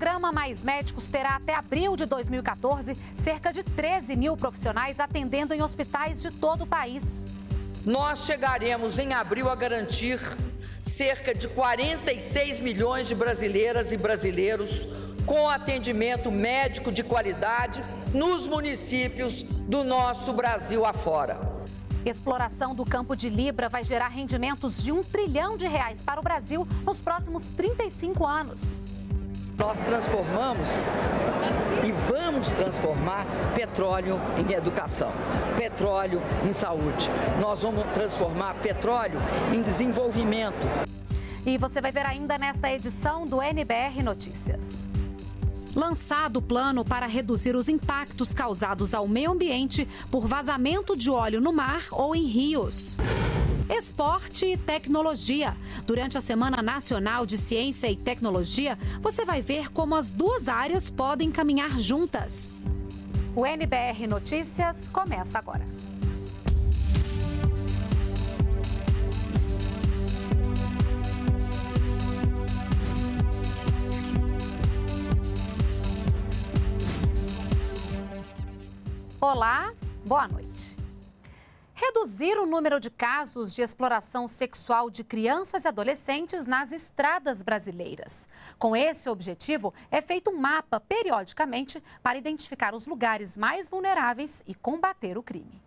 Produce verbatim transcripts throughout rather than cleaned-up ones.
programa Mais Médicos terá até abril de dois mil e quatorze cerca de treze mil profissionais atendendo em hospitais de todo o país. Nós chegaremos em abril a garantir cerca de quarenta e seis milhões de brasileiras e brasileiros com atendimento médico de qualidade nos municípios do nosso Brasil afora. Exploração do campo de Libra vai gerar rendimentos de um trilhão de reais para o Brasil nos próximos trinta e cinco anos. Nós transformamos e vamos transformar petróleo em educação, petróleo em saúde. Nós vamos transformar petróleo em desenvolvimento. E você vai ver ainda nesta edição do N B R Notícias. Lançado o plano para reduzir os impactos causados ao meio ambiente por vazamento de óleo no mar ou em rios. Esporte e tecnologia. Durante a Semana Nacional de Ciência e Tecnologia, você vai ver como as duas áreas podem caminhar juntas. O N B R Notícias começa agora. Olá, boa noite. Reduzir o número de casos de exploração sexual de crianças e adolescentes nas estradas brasileiras. Com esse objetivo, é feito um mapa periodicamente para identificar os lugares mais vulneráveis e combater o crime.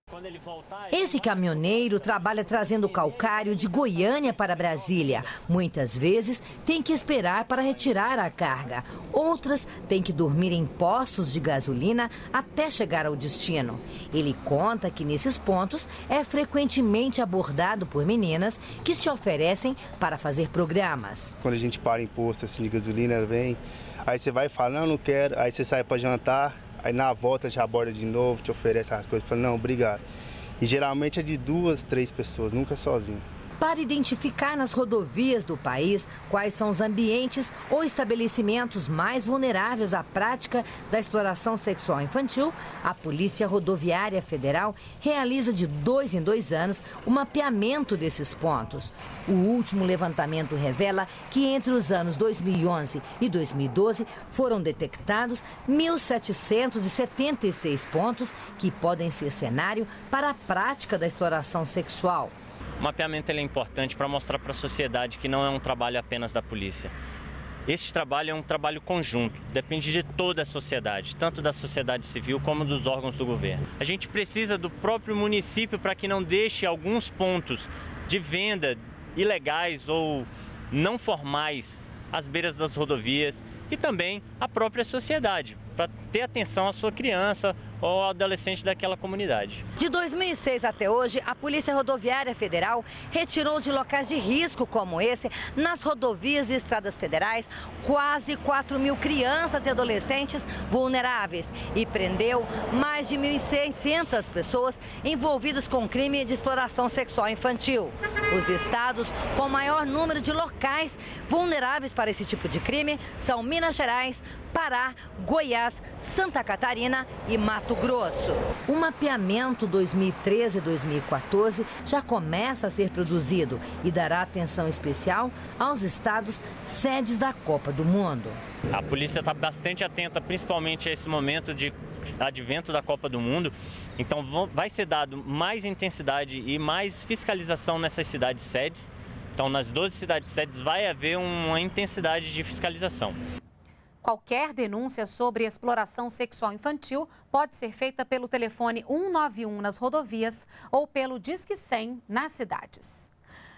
Esse caminhoneiro trabalha trazendo calcário de Goiânia para Brasília. Muitas vezes tem que esperar para retirar a carga. Outras têm que dormir em postos de gasolina até chegar ao destino. Ele conta que nesses pontos é frequentemente abordado por meninas que se oferecem para fazer programas. Quando a gente para em posto assim, de gasolina, vem, aí você vai e fala, não, não quero, aí você sai para jantar. Aí na volta já aborda de novo, te oferece as coisas, fala, não, obrigado. E geralmente é de duas, três pessoas, nunca sozinho. Para identificar nas rodovias do país quais são os ambientes ou estabelecimentos mais vulneráveis à prática da exploração sexual infantil, a Polícia Rodoviária Federal realiza de dois em dois anos o mapeamento desses pontos. O último levantamento revela que entre os anos dois mil e onze e dois mil e doze foram detectados mil setecentos e setenta e seis pontos que podem ser cenário para a prática da exploração sexual. O mapeamento ele é importante para mostrar para a sociedade que não é um trabalho apenas da polícia. Este trabalho é um trabalho conjunto, depende de toda a sociedade, tanto da sociedade civil como dos órgãos do governo. A gente precisa do próprio município para que não deixe alguns pontos de venda ilegais ou não formais às beiras das rodovias e também a própria sociedade, para ter atenção à sua criança ou ao adolescente daquela comunidade. De dois mil e seis até hoje, a Polícia Rodoviária Federal retirou de locais de risco como esse, nas rodovias e estradas federais, quase quatro mil crianças e adolescentes vulneráveis e prendeu mais de mil e seiscentas pessoas envolvidas com crime de exploração sexual infantil. Os estados com maior número de locais vulneráveis para esse tipo de crime são Minas Gerais, Pará, Goiás, Santa Catarina e Mato Grosso. O mapeamento dois mil e treze e dois mil e quatorze já começa a ser produzido e dará atenção especial aos estados sedes da Copa do Mundo. A polícia está bastante atenta, principalmente a esse momento de advento da Copa do Mundo. Então vai ser dado mais intensidade e mais fiscalização nessas cidades sedes. Então nas doze cidades sedes vai haver uma intensidade de fiscalização. Qualquer denúncia sobre exploração sexual infantil pode ser feita pelo telefone um nove um nas rodovias ou pelo Disque cem nas cidades.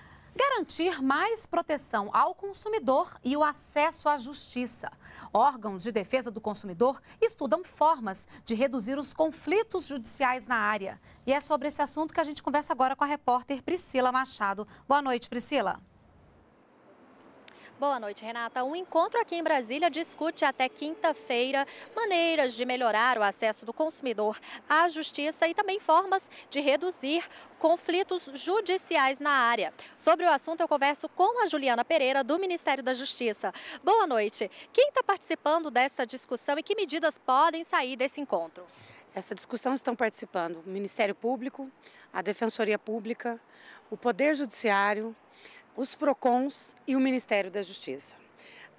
Garantir mais proteção ao consumidor e o acesso à justiça. Órgãos de defesa do consumidor estudam formas de reduzir os conflitos judiciais na área. E é sobre esse assunto que a gente conversa agora com a repórter Priscila Machado. Boa noite, Priscila. Boa noite, Renata. Um encontro aqui em Brasília discute até quinta-feira maneiras de melhorar o acesso do consumidor à justiça e também formas de reduzir conflitos judiciais na área. Sobre o assunto, eu converso com a Juliana Pereira, do Ministério da Justiça. Boa noite. Quem está participando dessa discussão e que medidas podem sair desse encontro? Essa discussão estão participando o Ministério Público, a Defensoria Pública, o Poder Judiciário, os PROCONs e o Ministério da Justiça.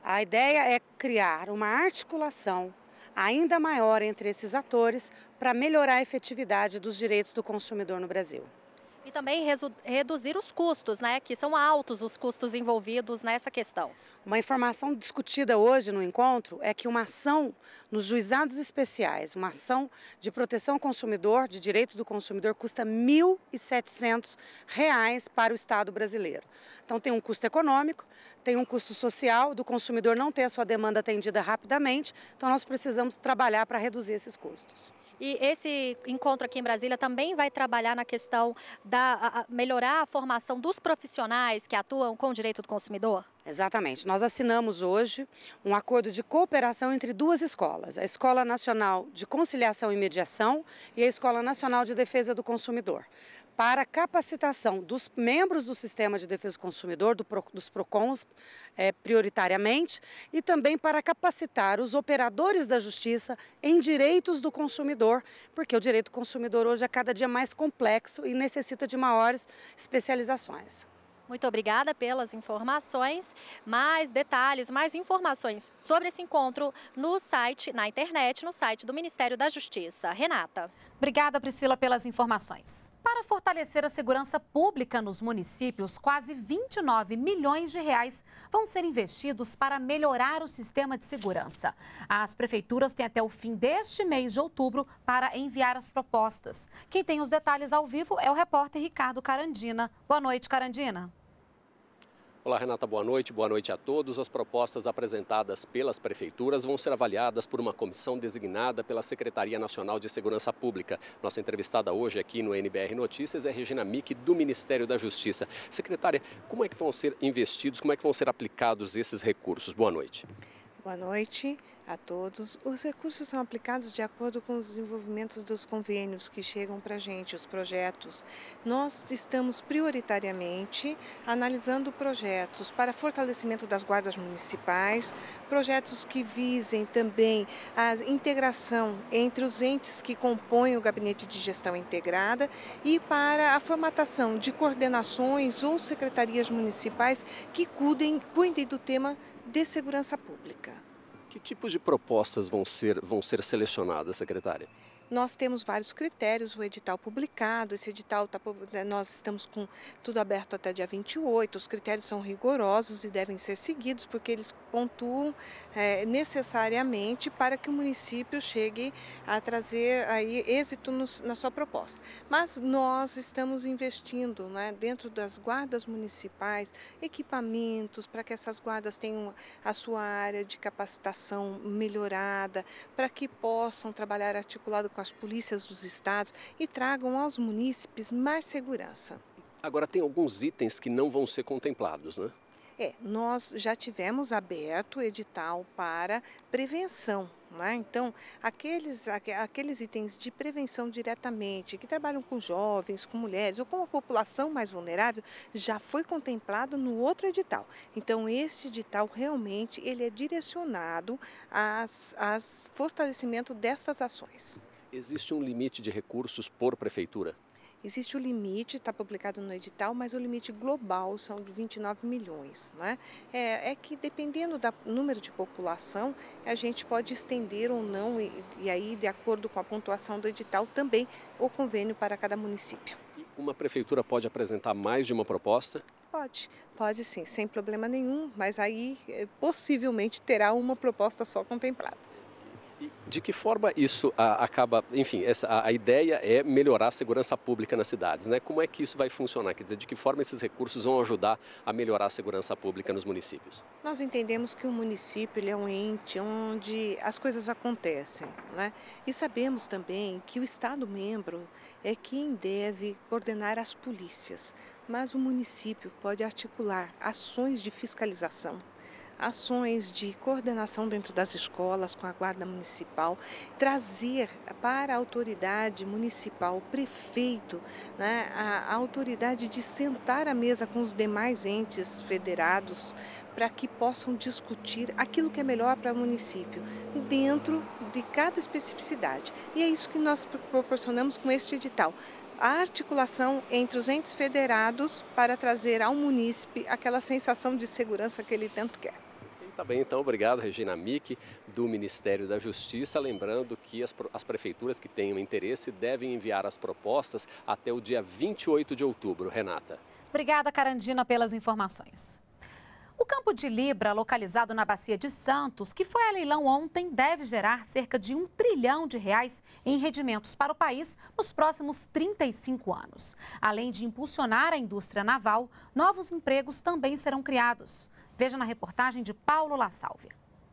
A ideia é criar uma articulação ainda maior entre esses atores para melhorar a efetividade dos direitos do consumidor no Brasil. E também reduzir os custos, né? Que são altos os custos envolvidos nessa questão. Uma informação discutida hoje no encontro é que uma ação nos juizados especiais, uma ação de proteção ao consumidor, de direito do consumidor, custa mil e setecentos reais para o Estado brasileiro. Então tem um custo econômico, tem um custo social do consumidor não ter a sua demanda atendida rapidamente, então nós precisamos trabalhar para reduzir esses custos. E esse encontro aqui em Brasília também vai trabalhar na questão da a, melhorar a formação dos profissionais que atuam com o direito do consumidor? Exatamente. Nós assinamos hoje um acordo de cooperação entre duas escolas, a Escola Nacional de Conciliação e Mediação e a Escola Nacional de Defesa do Consumidor, para capacitação dos membros do Sistema de Defesa do Consumidor, do Pro, dos PROCONs, é, prioritariamente, e também para capacitar os operadores da justiça em direitos do consumidor, porque o direito do consumidor hoje é cada dia mais complexo e necessita de maiores especializações. Muito obrigada pelas informações. Mais detalhes, mais informações sobre esse encontro no site, na internet, no site do Ministério da Justiça. Renata. Obrigada, Priscila, pelas informações. Para fortalecer a segurança pública nos municípios, quase vinte e nove milhões de reais vão ser investidos para melhorar o sistema de segurança. As prefeituras têm até o fim deste mês de outubro para enviar as propostas. Quem tem os detalhes ao vivo é o repórter Ricardo Carandina. Boa noite, Carandina. Olá, Renata, boa noite. Boa noite a todos. As propostas apresentadas pelas prefeituras vão ser avaliadas por uma comissão designada pela Secretaria Nacional de Segurança Pública. Nossa entrevistada hoje aqui no N B R Notícias é Regina Mick, do Ministério da Justiça. Secretária, como é que vão ser investidos, como é que vão ser aplicados esses recursos? Boa noite. Boa noite a todos. Os recursos são aplicados de acordo com os desenvolvimentos dos convênios que chegam para a gente, os projetos. Nós estamos prioritariamente analisando projetos para fortalecimento das guardas municipais, projetos que visem também a integração entre os entes que compõem o Gabinete de Gestão Integrada e para a formatação de coordenações ou secretarias municipais que cuidem, cuidem do tema de segurança pública. Que tipos de propostas vão ser, vão ser selecionadas, secretária? Nós temos vários critérios, o edital publicado, esse edital, tá, nós estamos com tudo aberto até dia vinte e oito, os critérios são rigorosos e devem ser seguidos, porque eles pontuam é, necessariamente para que o município chegue a trazer aí êxito no, na sua proposta. Mas nós estamos investindo, né, dentro das guardas municipais, equipamentos para que essas guardas tenham a sua área de capacitação melhorada, para que possam trabalhar articulado com as polícias dos estados e tragam aos munícipes mais segurança. Agora, tem alguns itens que não vão ser contemplados, né? É, nós já tivemos aberto edital para prevenção, né? Então, aqueles, aqueles itens de prevenção diretamente, que trabalham com jovens, com mulheres ou com a população mais vulnerável, já foi contemplado no outro edital. Então, este edital realmente ele é direcionado às, às fortalecimento destas ações. Existe um limite de recursos por prefeitura? Existe o limite, está publicado no edital, mas o limite global são de vinte e nove milhões. Né? É, é que dependendo do número de população, a gente pode estender ou não, e, e aí, de acordo com a pontuação do edital, também o convênio para cada município. Uma prefeitura pode apresentar mais de uma proposta? Pode, pode sim, sem problema nenhum, mas aí possivelmente terá uma proposta só contemplada. De que forma isso a, acaba, enfim, essa, a, a ideia é melhorar a segurança pública nas cidades, né? Como é que isso vai funcionar? Quer dizer, de que forma esses recursos vão ajudar a melhorar a segurança pública nos municípios? Nós entendemos que o município ele é um ente onde as coisas acontecem, né? E sabemos também que o Estado-membro é quem deve coordenar as polícias, mas o município pode articular ações de fiscalização, ações de coordenação dentro das escolas com a guarda municipal, trazer para a autoridade municipal, o prefeito, né, a, a autoridade de sentar à mesa com os demais entes federados para que possam discutir aquilo que é melhor para o município, dentro de cada especificidade. E é isso que nós proporcionamos com este edital. A articulação entre os entes federados para trazer ao munícipe aquela sensação de segurança que ele tanto quer. Tá bem, então, obrigado, Regina Mick, do Ministério da Justiça. Lembrando que as, as prefeituras que tenham interesse devem enviar as propostas até o dia vinte e oito de outubro. Renata. Obrigada, Carandina, pelas informações. O Campo de Libra, localizado na Bacia de Santos, que foi a leilão ontem, deve gerar cerca de um trilhão de reais em rendimentos para o país nos próximos trinta e cinco anos. Além de impulsionar a indústria naval, novos empregos também serão criados. Veja na reportagem de Paulo La Sálvia.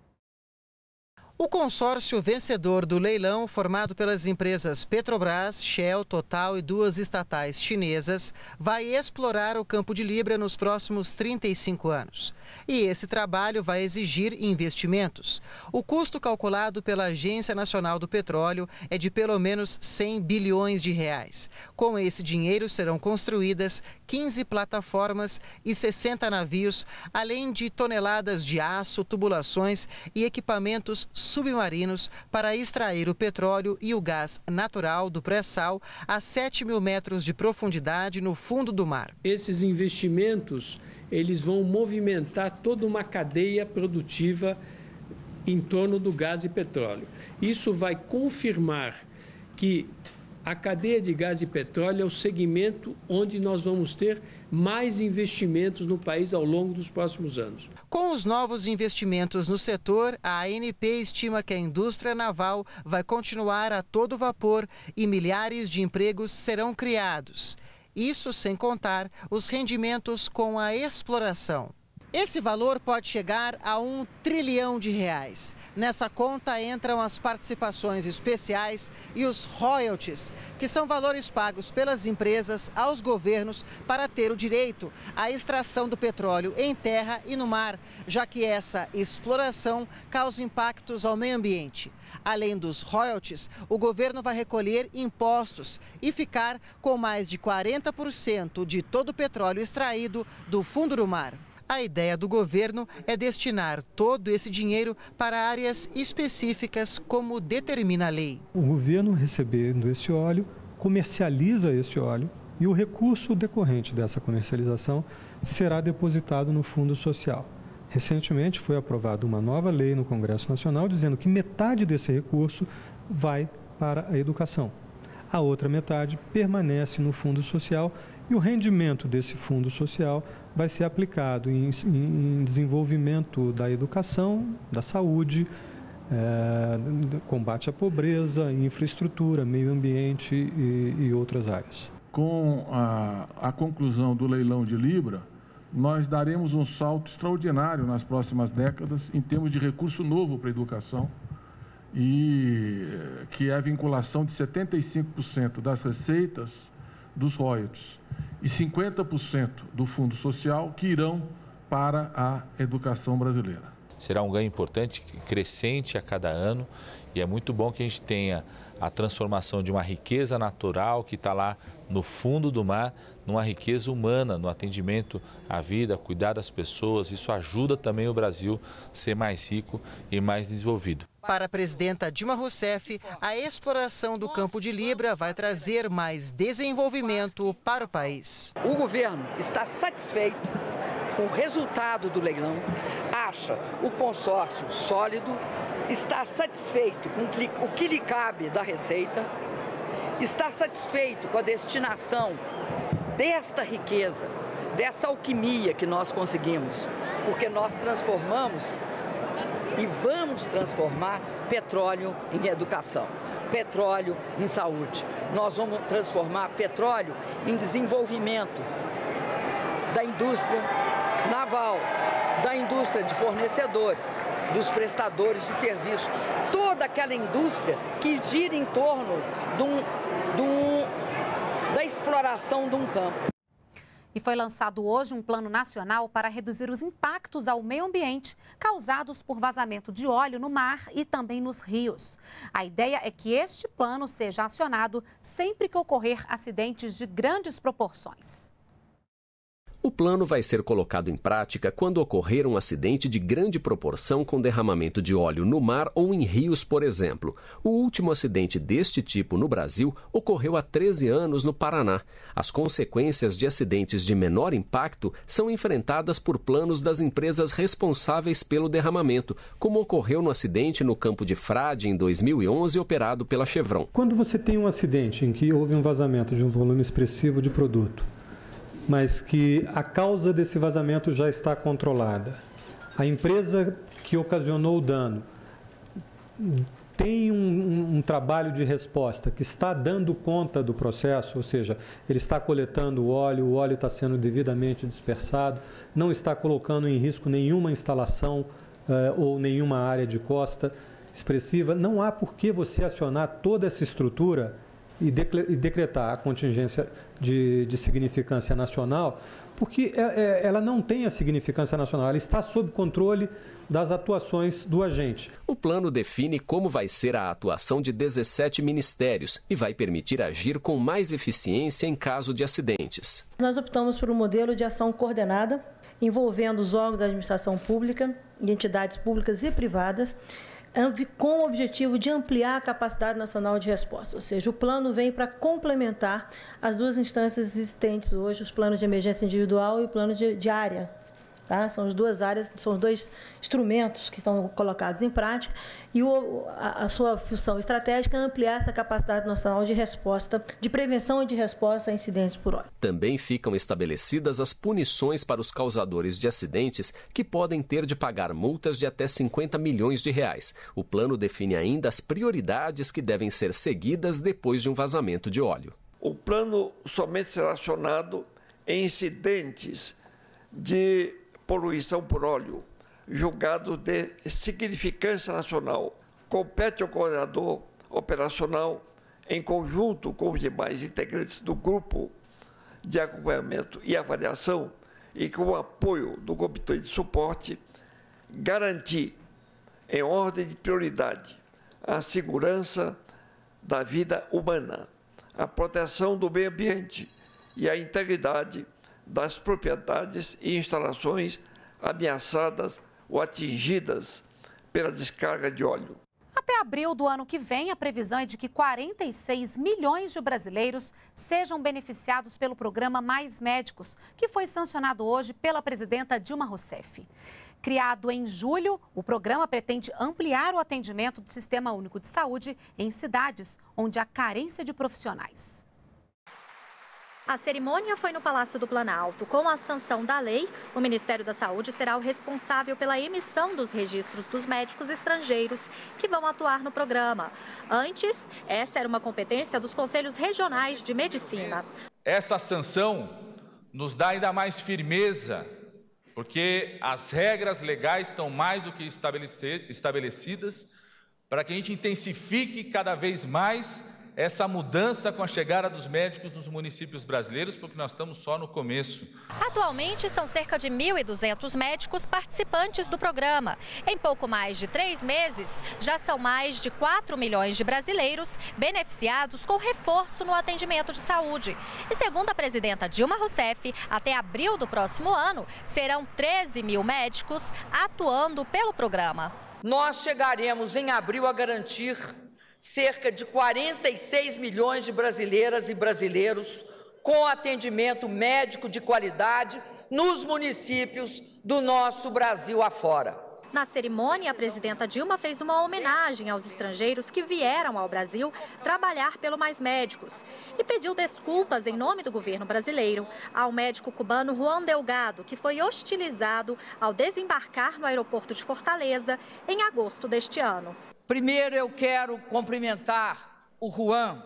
O consórcio vencedor do leilão, formado pelas empresas Petrobras, Shell, Total e duas estatais chinesas, vai explorar o Campo de Libra nos próximos trinta e cinco anos. E esse trabalho vai exigir investimentos. O custo calculado pela Agência Nacional do Petróleo é de pelo menos cem bilhões de reais. Com esse dinheiro serão construídas quinze plataformas e sessenta navios, além de toneladas de aço, tubulações e equipamentos submarinos para extrair o petróleo e o gás natural do pré-sal a sete mil metros de profundidade no fundo do mar. Esses investimentos, eles vão movimentar toda uma cadeia produtiva em torno do gás e petróleo. Isso vai confirmar que a cadeia de gás e petróleo é o segmento onde nós vamos ter mais investimentos no país ao longo dos próximos anos. Com os novos investimentos no setor, a A N P estima que a indústria naval vai continuar a todo vapor e milhares de empregos serão criados. Isso sem contar os rendimentos com a exploração. Esse valor pode chegar a um trilhão de reais. Nessa conta entram as participações especiais e os royalties, que são valores pagos pelas empresas aos governos para ter o direito à extração do petróleo em terra e no mar, já que essa exploração causa impactos ao meio ambiente. Além dos royalties, o governo vai recolher impostos e ficar com mais de quarenta por cento de todo o petróleo extraído do fundo do mar. A ideia do governo é destinar todo esse dinheiro para áreas específicas, como determina a lei. O governo, recebendo esse óleo, comercializa esse óleo e o recurso decorrente dessa comercialização será depositado no Fundo Social. Recentemente foi aprovada uma nova lei no Congresso Nacional dizendo que metade desse recurso vai para a educação. A outra metade permanece no Fundo Social e o rendimento desse Fundo Social vai ser aplicado em, em desenvolvimento da educação, da saúde, é, combate à pobreza, infraestrutura, meio ambiente e, e outras áreas. Com a, a conclusão do leilão de Libra, nós daremos um salto extraordinário nas próximas décadas em termos de recurso novo para a educação, e que é a vinculação de setenta e cinco por cento das receitas dos royalties e cinquenta por cento do Fundo Social que irão para a educação brasileira. Será um ganho importante, crescente a cada ano, e é muito bom que a gente tenha a transformação de uma riqueza natural que está lá no fundo do mar, numa riqueza humana, no atendimento à vida, cuidar das pessoas. Isso ajuda também o Brasil a ser mais rico e mais desenvolvido. Para a presidenta Dilma Rousseff, a exploração do Campo de Libra vai trazer mais desenvolvimento para o país. O governo está satisfeito com o resultado do leilão, acha o consórcio sólido, está satisfeito com o que lhe cabe da receita, está satisfeito com a destinação desta riqueza, dessa alquimia que nós conseguimos, porque nós transformamos e vamos transformar petróleo em educação, petróleo em saúde. Nós vamos transformar petróleo em desenvolvimento da indústria naval, da indústria de fornecedores, dos prestadores de serviço, toda aquela indústria que gira em torno de um, de um, da exploração de um campo. E foi lançado hoje um plano nacional para reduzir os impactos ao meio ambiente causados por vazamento de óleo no mar e também nos rios. A ideia é que este plano seja acionado sempre que ocorrer acidentes de grandes proporções. O plano vai ser colocado em prática quando ocorrer um acidente de grande proporção com derramamento de óleo no mar ou em rios, por exemplo. O último acidente deste tipo no Brasil ocorreu há treze anos no Paraná. As consequências de acidentes de menor impacto são enfrentadas por planos das empresas responsáveis pelo derramamento, como ocorreu no acidente no Campo de Frade em dois mil e onze, operado pela Chevron. Quando você tem um acidente em que houve um vazamento de um volume expressivo de produto, mas que a causa desse vazamento já está controlada, a empresa que ocasionou o dano tem um, um, um trabalho de resposta que está dando conta do processo, ou seja, ele está coletando o óleo, o óleo está sendo devidamente dispersado, não está colocando em risco nenhuma instalação eh, ou nenhuma área de costa expressiva, não há por que você acionar toda essa estrutura e decretar a contingência de, de significância nacional, porque é, é, ela não tem a significância nacional, ela está sob controle das atuações do agente. O plano define como vai ser a atuação de dezessete ministérios e vai permitir agir com mais eficiência em caso de acidentes. Nós optamos por um modelo de ação coordenada, envolvendo os órgãos da administração pública e entidades públicas e privadas, com o objetivo de ampliar a capacidade nacional de resposta. Ou seja, o plano vem para complementar as duas instâncias existentes hoje, os planos de emergência individual e o plano de, de área. Tá? São as duas áreas, são os dois instrumentos que estão colocados em prática e o, a, a sua função estratégica é ampliar essa capacidade nacional de resposta, de prevenção e de resposta a incidentes por óleo. Também ficam estabelecidas as punições para os causadores de acidentes, que podem ter de pagar multas de até cinquenta milhões de reais. O plano define ainda as prioridades que devem ser seguidas depois de um vazamento de óleo. O plano somente será acionado em incidentes de poluição por óleo, julgado de significância nacional. Compete ao coordenador operacional, em conjunto com os demais integrantes do grupo de acompanhamento e avaliação e com o apoio do comitê de suporte, garantir, em ordem de prioridade, a segurança da vida humana, a proteção do meio ambiente e a integridade das propriedades e instalações ameaçadas ou atingidas pela descarga de óleo. Até abril do ano que vem, a previsão é de que quarenta e seis milhões de brasileiros sejam beneficiados pelo programa Mais Médicos, que foi sancionado hoje pela presidenta Dilma Rousseff. Criado em julho, o programa pretende ampliar o atendimento do Sistema Único de Saúde em cidades onde há carência de profissionais. A cerimônia foi no Palácio do Planalto. Com a sanção da lei, o Ministério da Saúde será o responsável pela emissão dos registros dos médicos estrangeiros que vão atuar no programa. Antes, essa era uma competência dos Conselhos Regionais de Medicina. Essa sanção nos dá ainda mais firmeza, porque as regras legais estão mais do que estabelecidas, para que a gente intensifique cada vez mais essa mudança com a chegada dos médicos nos municípios brasileiros, porque nós estamos só no começo. Atualmente, são cerca de mil e duzentos médicos participantes do programa. Em pouco mais de três meses, já são mais de quatro milhões de brasileiros beneficiados com reforço no atendimento de saúde. E segundo a presidenta Dilma Rousseff, até abril do próximo ano, serão treze mil médicos atuando pelo programa. Nós chegaremos em abril a garantir cerca de quarenta e seis milhões de brasileiras e brasileiros com atendimento médico de qualidade nos municípios do nosso Brasil afora. Na cerimônia, a presidenta Dilma fez uma homenagem aos estrangeiros que vieram ao Brasil trabalhar pelo Mais Médicos e pediu desculpas em nome do governo brasileiro ao médico cubano Juan Delgado, que foi hostilizado ao desembarcar no aeroporto de Fortaleza em agosto deste ano. Primeiro, eu quero cumprimentar o Juan,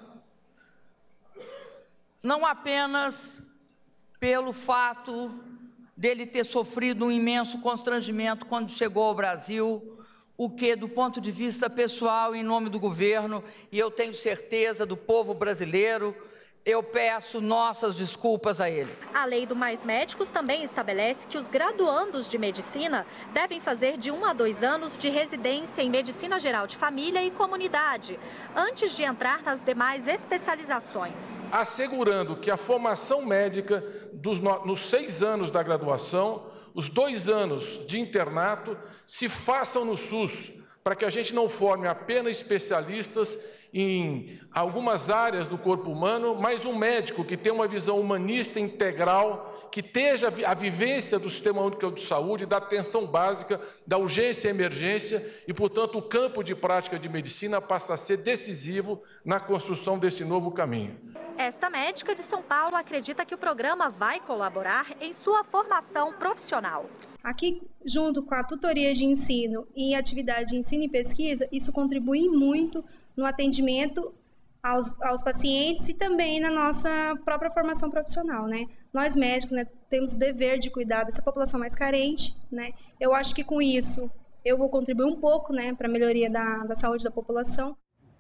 não apenas pelo fato dele ter sofrido um imenso constrangimento quando chegou ao Brasil, o que, do ponto de vista pessoal, em nome do governo, e eu tenho certeza do povo brasileiro, eu peço nossas desculpas a ele. A lei do Mais Médicos também estabelece que os graduandos de medicina devem fazer de um a dois anos de residência em medicina geral de família e comunidade, antes de entrar nas demais especializações. Assegurando que a formação médica dos, nos seis anos da graduação, os dois anos de internato se façam no SUS, para que a gente não forme apenas especialistas em algumas áreas do corpo humano, mas um médico que tenha uma visão humanista integral, que esteja a vivência do Sistema Único de Saúde, da atenção básica, da urgência e emergência, e, portanto, o campo de prática de medicina passa a ser decisivo na construção desse novo caminho. Esta médica de São Paulo acredita que o programa vai colaborar em sua formação profissional. Aqui, junto com a tutoria de ensino e atividade de ensino e pesquisa, isso contribui muito no atendimento aos, aos pacientes e também na nossa própria formação profissional, né? Nós médicos, né, temos o dever de cuidar dessa população mais carente, né? Eu acho que com isso eu vou contribuir um pouco, né, para a melhoria da, da saúde da população.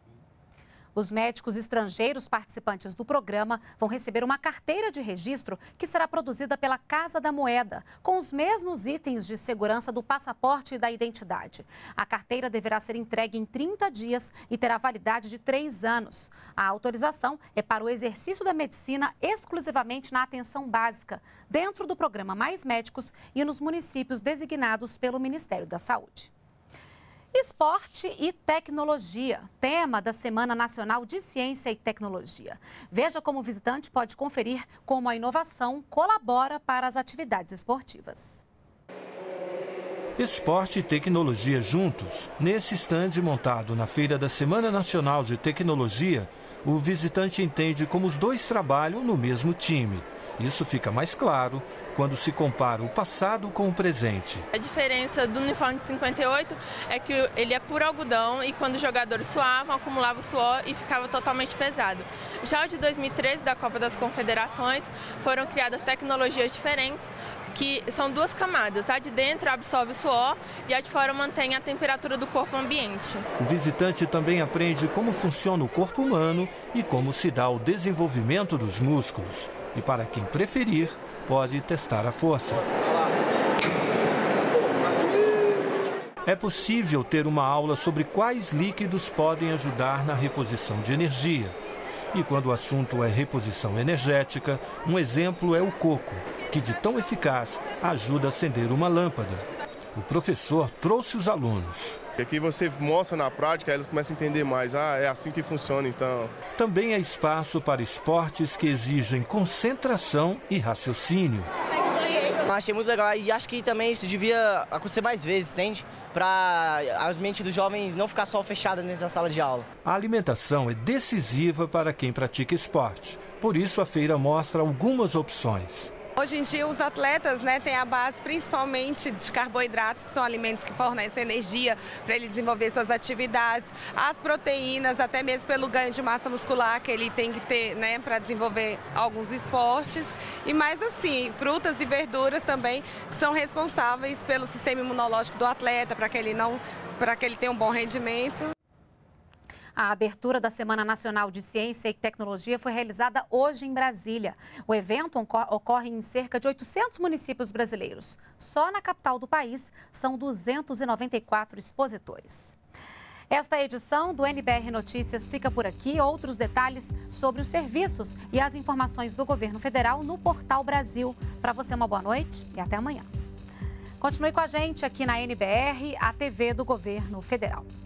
Os médicos estrangeiros participantes do programa vão receber uma carteira de registro que será produzida pela Casa da Moeda, com os mesmos itens de segurança do passaporte e da identidade. A carteira deverá ser entregue em trinta dias e terá validade de três anos. A autorização é para o exercício da medicina exclusivamente na atenção básica, dentro do programa Mais Médicos e nos municípios designados pelo Ministério da Saúde. Esporte e tecnologia, tema da Semana Nacional de Ciência e Tecnologia. Veja como o visitante pode conferir como a inovação colabora para as atividades esportivas. Esporte e tecnologia juntos. Nesse estande montado na Feira da Semana Nacional de Tecnologia, o visitante entende como os dois trabalham no mesmo time. Isso fica mais claro quando se compara o passado com o presente. A diferença do uniforme de cinquenta e oito é que ele é puro algodão e quando os jogadores suavam, acumulava o suor e ficava totalmente pesado. Já o de dois mil e treze, da Copa das Confederações, foram criadas tecnologias diferentes, que são duas camadas. A de dentro absorve o suor e a de fora mantém a temperatura do corpo ambiente. O visitante também aprende como funciona o corpo humano e como se dá o desenvolvimento dos músculos. E para quem preferir, pode testar a força. É possível ter uma aula sobre quais líquidos podem ajudar na reposição de energia. E quando o assunto é reposição energética, um exemplo é o coco, que de tão eficaz ajuda a acender uma lâmpada. O professor trouxe os alunos. Aqui você mostra na prática, eles começam a entender mais. Ah, é assim que funciona, então. Também há espaço para esportes que exigem concentração e raciocínio. Eu achei muito legal e acho que também isso devia acontecer mais vezes, entende? Para a mente dos jovens não ficar só fechada dentro da sala de aula. A alimentação é decisiva para quem pratica esporte. Por isso a feira mostra algumas opções. Hoje em dia os atletas, né, têm a base principalmente de carboidratos, que são alimentos que fornecem energia para ele desenvolver suas atividades, as proteínas, até mesmo pelo ganho de massa muscular que ele tem que ter, né, para desenvolver alguns esportes, e mais assim, frutas e verduras também, que são responsáveis pelo sistema imunológico do atleta, para que ele não, para que ele tenha um bom rendimento. A abertura da Semana Nacional de Ciência e Tecnologia foi realizada hoje em Brasília. O evento ocorre em cerca de oitocentos municípios brasileiros. Só na capital do país são duzentos e noventa e quatro expositores. Esta edição do N B R Notícias fica por aqui. Outros detalhes sobre os serviços e as informações do governo federal no Portal Brasil. Para você, uma boa noite e até amanhã. Continue com a gente aqui na N B R, a T V do Governo Federal.